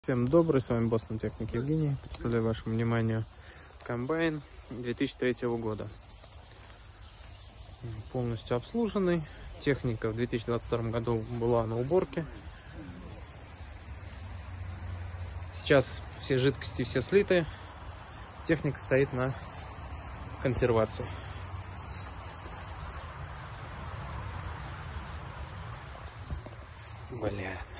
Всем добрый, с вами Бостон Техник Евгений. Представляю вашему вниманию комбайн 2003 года. Полностью обслуженный. Техника в 2022 году была на уборке. Сейчас все жидкости все слиты. Техника стоит на консервации. Бля.